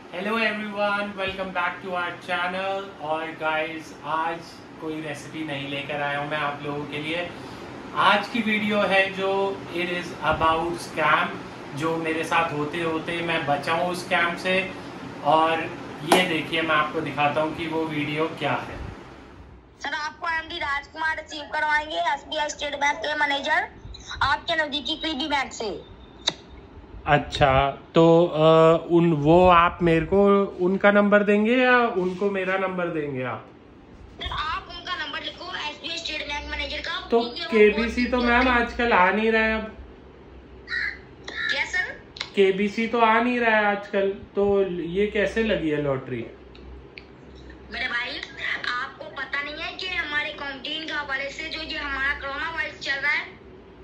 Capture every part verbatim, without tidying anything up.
Hello everyone, welcome back to our channel. और guys, आज कोई रेसिपी नहीं लेकर आया हूँ मैं आप लोगों के लिए। आज की वीडियो है जो इट इज़ अबाउट स्कैम, जो मेरे साथ होते होते मैं बचा हूँ उस स्कैम से। और ये देखिए, मैं आपको दिखाता हूँ कि वो वीडियो क्या है। सर, आपको एमडी राजकुमार रिसीव करवाएंगे एसबीआई स्टेट बैंक के मैनेजर आपके नजदीकी पीडी बैंक से। अच्छा, तो आ, उन वो आप मेरे को उनका नंबर देंगे या उनको मेरा नंबर देंगे आप? सर, आप उनका नंबर लिखो, एसबीआई स्टेट बैंक मैनेजर का। तो केबीसी तो मैम आजकल आ नहीं रहा है। अब क्या सर? केबीसी तो आ नहीं रहा है आजकल, तो ये कैसे लगी है लॉटरी? मेरे भाई, आपको पता नहीं है कि हमारे क्वारंटीन के हवाले से जो ये हमारा कोरोना वायरस चल रहा है।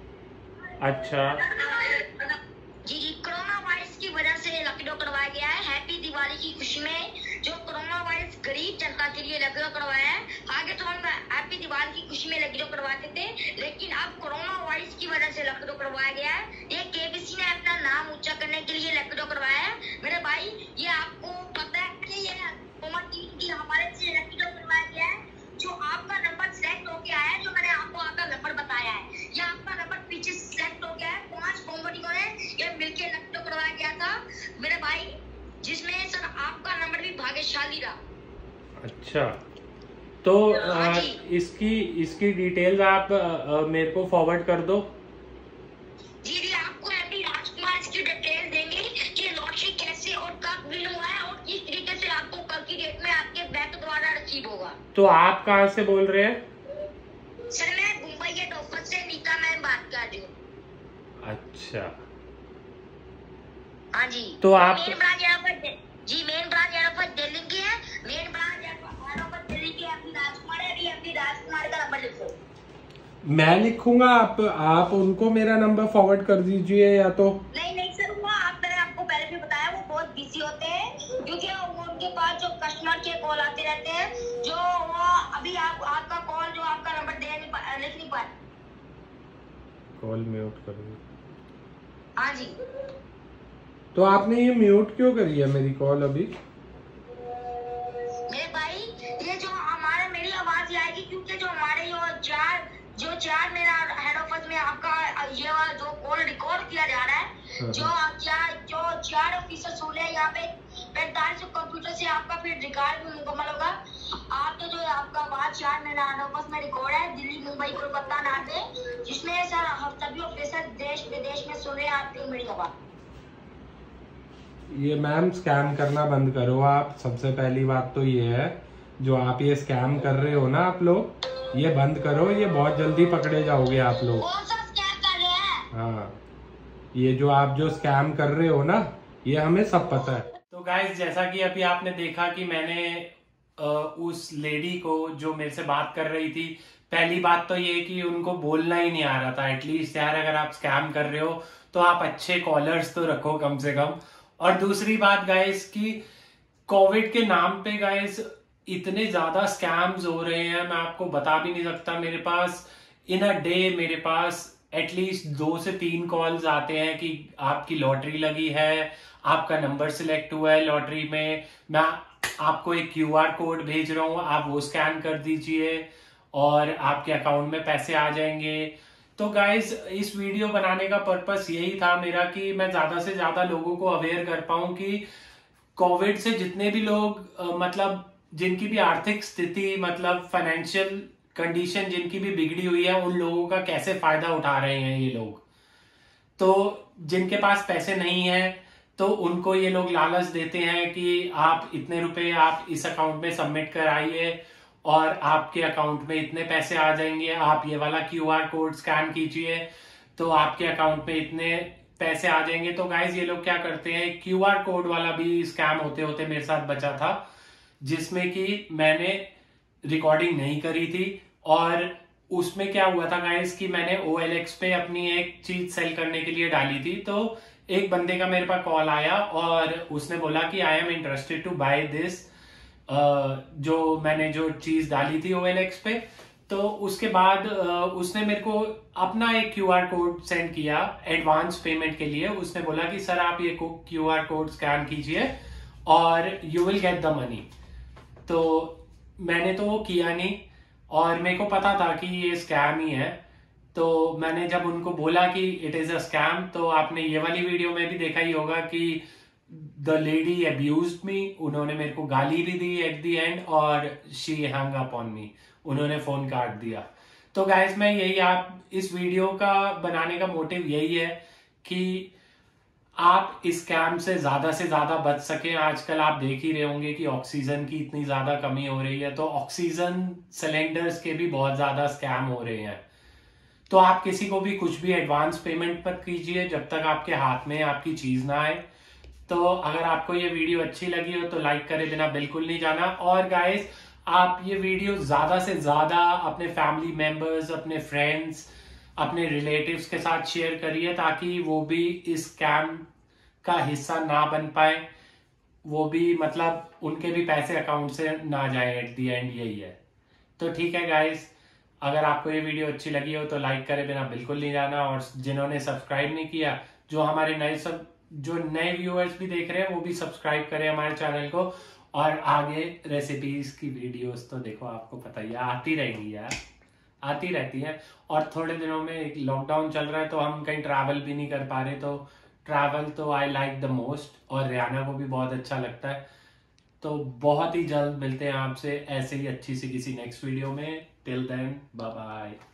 अच्छा जी जी, कोरोना वायरस की वजह से लॉकडाउन करवाया गया है। हैप्पी दिवाली की खुशी में जो कोरोना वायरस गरीब जनता के लिए लॉकडाउन करवाया है। आगे तो हम हैप्पी दिवाली की खुशी में लॉकडाउन करवाते थे, लेकिन अब कोरोना वायरस की वजह से लॉकडाउन करवाया गया है। ये केबीसी ने अपना नाम ऊंचा करने के लिए लॉकडाउन करवाया है। मेरे भाई, ये आपको पता है कि ये कोमा टीम की हमारे से लॉकडाउन करवाया गया है। जो आपका नंबर सिलेक्ट होके आया है, जो मैंने आपको आपका नंबर बताया है, ये आपका नंबर पीछे सिलेक्ट हो गया है। पांच कंपनियों ने ये मिलके लॉकडाउन करवाया गया था मेरे भाई, जिसमें सर आपका नंबर भी भाग्यशाली रहा। अच्छा, तो आ, इसकी इसकी डिटेल्स आप आ, मेरे को फॉरवर्ड कर दो। जी जी, आपको एमडी राजकुमार इसकी डिटेल देंगे कि लॉटरी कैसे और कब विन हुआ है और किस तरीके से आपको कल की डेट में आपके बैंक द्वारा रिसीव होगा। तो आप कहाँ से बोल रहे हैं? सर, मैं मुंबई के डॉक्टर से नीता मैम बात कर रही हूँ। अच्छा, हाँ जी, तो आप मेन ब्रांच यहाँ पर जी मेन ब्रांच यहाँ पर दिल्ली की है। मेन ब्रांच यहाँ पर दिल्ली की एमडी राजकुमार है। अभी एमडी राजकुमार का नंबर लिखो। मैं लिखूंगा, आप आप उनको मेरा नंबर फॉरवर्ड कर दीजिए या तो। नहीं नहीं सर, वो आप मैंने आपको पहले भी बताया, वो बहुत बिजी होते हैं, क्योंकि वो उनके पास जो कस्टमर के कॉल आते रहते हैं, जो वो अभी आप आपका कॉल जो आपका नंबर दे नहीं पा लिख नहीं पाए। कॉल म्यूट कर दी। हाँ जी, तो आपने ये म्यूट क्यों करी है मेरी कॉल अभी? मेरे भाई, ये जो हमारे मेरी आवाज आएगी, क्योंकि जो हमारे जो चार जो चार मेरा हेड ऑफिस में आपका ये वाला जो कॉल रिकॉर्ड किया जा रहा है, जो चार जो चार ऑफिसर सुन रहे हैं यहाँ पे पैंतालीस कंप्यूटर से आपका फिर रिकॉर्ड भी मुकम्मल होगा। आपके जो आपका आवाज चार मेरा हेड ऑफिस में रिकॉर्ड है, दिल्ली, मुंबई, कोलकाता, नाटे, जिसमें सर हम सभी ऑफिसर देश विदेश में सुन रहे हैं आपकी मेरी आवाज। ये मैम, स्कैम करना बंद करो आप। सबसे पहली बात तो ये है, जो आप ये स्कैम कर रहे हो ना आप लोग, ये बंद करो। ये बहुत जल्दी पकड़े जाओगे आप लोग। कौन सा स्कैम कर रहे हैं? हाँ, ये जो आप जो स्कैम कर रहे हो ना, ये हमें सब पता है। तो गाइस, जैसा कि अभी आपने देखा कि मैंने आ, उस लेडी को जो मेरे से बात कर रही थी, पहली बात तो ये कि उनको बोलना ही नहीं आ रहा था। एटलीस्ट यार, अगर आप स्कैम कर रहे हो तो आप अच्छे कॉलर्स तो रखो कम से कम। और दूसरी बात गाइस, कि कोविड के नाम पे गाइस इतने ज्यादा स्कैम्स हो रहे हैं, मैं आपको बता भी नहीं सकता। मेरे पास इन अ डे मेरे पास एटलीस्ट दो से तीन कॉल्स आते हैं कि आपकी लॉटरी लगी है, आपका नंबर सिलेक्ट हुआ है लॉटरी में, मैं आपको एक क्यूआर कोड भेज रहा हूं, आप वो स्कैन कर दीजिए और आपके अकाउंट में पैसे आ जाएंगे। तो गाइज, इस वीडियो बनाने का पर्पस यही था मेरा कि मैं ज्यादा से ज्यादा लोगों को अवेयर कर पाऊं कि कोविड से जितने भी लोग आ, मतलब जिनकी भी आर्थिक स्थिति, मतलब फाइनेंशियल कंडीशन जिनकी भी बिगड़ी हुई है, उन लोगों का कैसे फायदा उठा रहे हैं ये लोग। तो जिनके पास पैसे नहीं है तो उनको ये लोग लालच देते हैं कि आप इतने रुपए आप इस अकाउंट में सबमिट कराइए और आपके अकाउंट में इतने पैसे आ जाएंगे, आप ये वाला क्यूआर कोड स्कैन कीजिए तो आपके अकाउंट में इतने पैसे आ जाएंगे। तो गाइज, ये लोग क्या करते हैं, क्यूआर कोड वाला भी स्कैम होते होते मेरे साथ बचा था, जिसमें कि मैंने रिकॉर्डिंग नहीं करी थी। और उसमें क्या हुआ था गाइज कि मैंने ओ एल एक्स पे अपनी एक चीज सेल करने के लिए डाली थी। तो एक बंदे का मेरे पास कॉल आया और उसने बोला कि I am interested to buy this, जो मैंने जो चीज डाली थी ओ एल एक्स पे। तो उसके बाद उसने मेरे को अपना एक क्यूआर कोड सेंड किया एडवांस पेमेंट के लिए। उसने बोला कि सर आप ये क्यूआर कोड स्कैन कीजिए और you will get the money. तो मैंने तो वो किया नहीं और मेरे को पता था कि ये स्कैम ही है। तो मैंने जब उनको बोला कि इट इज अ स्कैम, तो आपने ये वाली वीडियो में भी देखा ही होगा कि द लेडी अब्यूज्ड मी, उन्होंने मेरे को गाली भी दी एट द एंड और she hang up on me, उन्होंने फोन काट दिया। तो गाइस मैं यही, आप इस वीडियो का बनाने का मोटिव यही है कि आप इस स्कैम से ज्यादा से ज्यादा बच सकें। आजकल आप देख ही रहे होंगे कि ऑक्सीजन की इतनी ज्यादा कमी हो रही है, तो ऑक्सीजन सिलेंडर्स के भी बहुत ज्यादा स्कैम हो रहे हैं। तो आप किसी को भी कुछ भी एडवांस पेमेंट मत कीजिए जब तक आपके हाथ में आपकी चीज ना आए। तो अगर आपको ये वीडियो अच्छी लगी हो तो लाइक करे बिना बिल्कुल नहीं जाना। और गाइस आप ये वीडियो ज्यादा से ज्यादा अपने फैमिली मेंबर्स, अपने फ्रेंड्स, अपने रिलेटिव्स के साथ शेयर करिए ताकि वो भी इस स्कैम का हिस्सा ना बन पाए, वो भी मतलब उनके भी पैसे अकाउंट से ना जाए एट दी एंड, यही है। तो ठीक है गाइस, अगर आपको ये वीडियो अच्छी लगी हो तो लाइक करे बिना बिल्कुल नहीं जाना। और जिन्होंने सब्सक्राइब नहीं किया, जो हमारे नए सब जो नए व्यूअर्स भी देख रहे हैं वो भी सब्सक्राइब करें हमारे चैनल को। और आगे रेसिपीज की वीडियोस तो देखो, आपको पता ही है आती रहेंगी यार, आती रहती है। और थोड़े दिनों में लॉकडाउन चल रहा है तो हम कहीं ट्रैवल भी नहीं कर पा रहे, तो ट्रैवल तो आई लाइक द मोस्ट, और रियाना को भी बहुत अच्छा लगता है। तो बहुत ही जल्द मिलते हैं आपसे ऐसे ही अच्छी सी किसी नेक्स्ट वीडियो में। Till then bye bye.